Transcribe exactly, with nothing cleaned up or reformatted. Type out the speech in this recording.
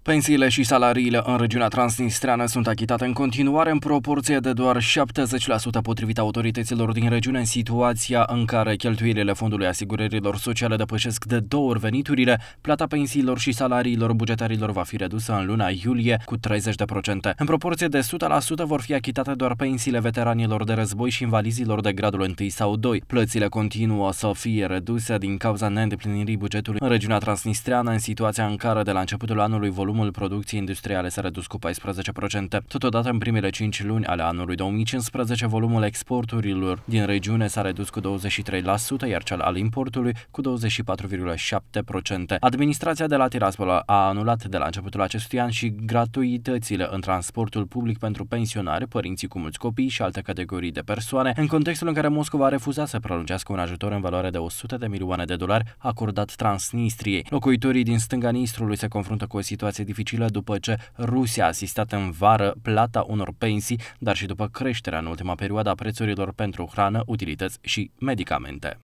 Pensiile și salariile în regiunea transnistreană sunt achitate în continuare în proporție de doar șaptezeci la sută potrivit autorităților din regiune, în situația în care cheltuielile Fondului Asigurărilor Sociale depășesc de două ori veniturile. Plata pensiilor și salariilor bugetarilor va fi redusă în luna iulie cu treizeci la sută. În proporție de o sută la sută vor fi achitate doar pensiile veteranilor de război și invalizilor de gradul unu sau doi. Plățile continuă să fie reduse din cauza neîndeplinirii bugetului în regiunea transnistreană, în situația în care de la începutul anului volumul producției industriale s-a redus cu paisprezece la sută. Totodată, în primele cinci luni ale anului două mii cincisprezece, volumul exporturilor din regiune s-a redus cu douăzeci și trei la sută, iar cel al importului cu douăzeci și patru virgulă șapte la sută. Administrația de la Tiraspol a anulat de la începutul acestui an și gratuitățile în transportul public pentru pensionari, părinții cu mulți copii și alte categorii de persoane, în contextul în care Moscova a refuzat să prelungească un ajutor în valoare de o sută de milioane de dolari acordat Transnistriei. Locuitorii din stânga Nistrului se confruntă cu o situație dificilă după ce Rusia a asistat în vară plata unor pensii, dar și după creșterea în ultima perioadă a prețurilor pentru hrană, utilități și medicamente.